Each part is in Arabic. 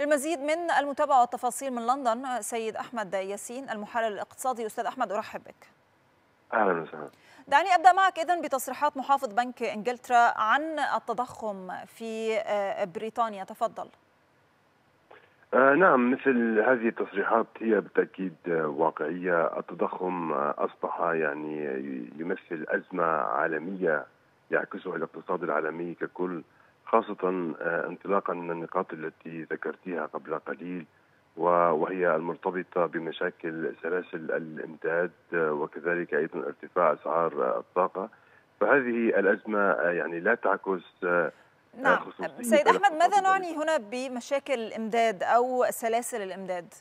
للمزيد من المتابعة والتفاصيل من لندن سيد أحمد ياسين المحلل الاقتصادي. أستاذ أحمد أرحب بك. أهلا وسهلا. دعني أبدأ معك إذن بتصريحات محافظ بنك إنجلترا عن التضخم في بريطانيا، تفضل. نعم، مثل هذه التصريحات هي بالتأكيد واقعية. التضخم أصبح يعني يمثل أزمة عالمية يعكسها الاقتصاد العالمي ككل، خاصة انطلاقا من النقاط التي ذكرتيها قبل قليل، وهي المرتبطة بمشاكل سلاسل الإمداد وكذلك أيضا ارتفاع أسعار الطاقة. فهذه الأزمة يعني لا تعكس نعم خصوصية سيد أحمد، الاقتصاد ماذا نعني البريطاني. هنا بمشاكل الإمداد أو سلاسل الإمداد؟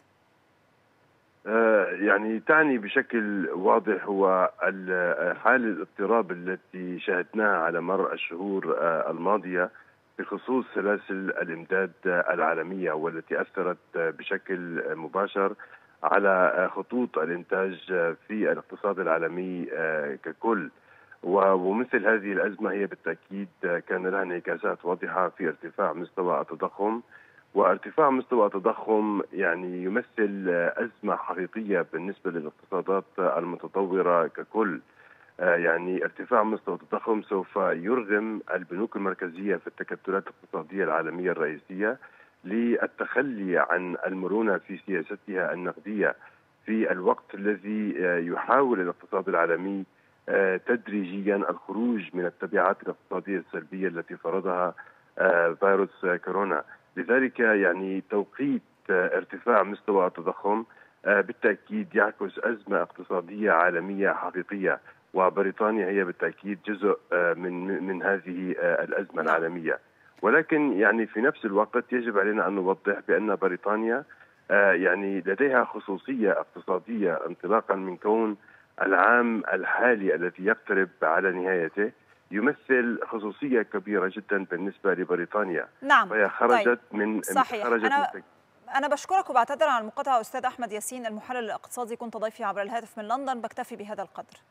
يعني تعني بشكل واضح هو حال الاضطراب التي شاهدناها على مر الشهور الماضية بخصوص سلاسل الإمداد العالمية، والتي أثرت بشكل مباشر على خطوط الإنتاج في الاقتصاد العالمي ككل. ومثل هذه الأزمة هي بالتأكيد كان لها انعكاسات واضحة في ارتفاع مستوى التضخم، وارتفاع مستوى التضخم يعني يمثل أزمة حقيقية بالنسبة للاقتصادات المتطورة ككل. يعني ارتفاع مستوى التضخم سوف يرغم البنوك المركزية في التكتلات الاقتصادية العالمية الرئيسية للتخلي عن المرونة في سياستها النقدية في الوقت الذي يحاول الاقتصاد العالمي تدريجيا الخروج من التبعات الاقتصادية السلبية التي فرضها فيروس كورونا. لذلك يعني توقيت ارتفاع مستوى التضخم بالتأكيد يعكس أزمة اقتصادية عالمية حقيقية، وبريطانيا هي بالتأكيد جزء من هذه الأزمة نعم. العالمية. ولكن يعني في نفس الوقت يجب علينا أن نوضح بأن بريطانيا يعني لديها خصوصية اقتصادية انطلاقا من كون العام الحالي الذي يقترب على نهايته يمثل خصوصية كبيرة جدا بالنسبة لبريطانيا. نعم. فهي طيب، خرجت من صحيح. خرجت من أنا بشكرك وبعتذر عن المقاطعة. أستاذ أحمد ياسين المحلل الاقتصادي كنت ضيفي عبر الهاتف من لندن. بكتفي بهذا القدر.